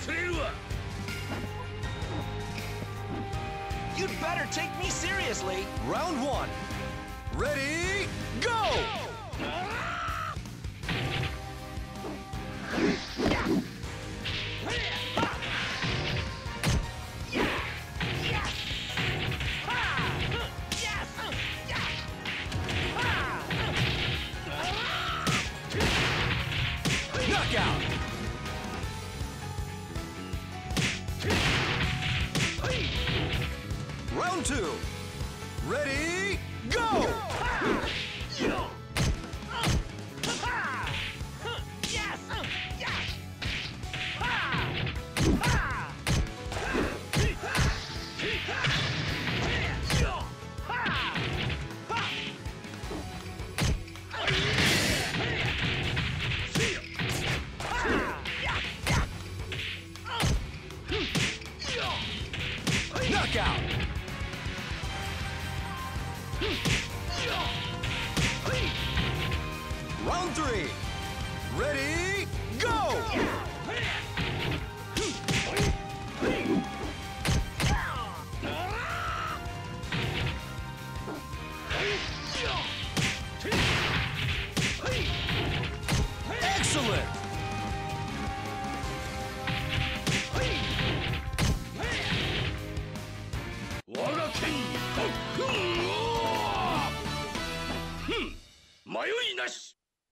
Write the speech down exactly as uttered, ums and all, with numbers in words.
You'd better take me seriously. Round one. Ready, go! Knockout! Round two. Ready, go! Knockout! Round three. Ready, go! Excellent!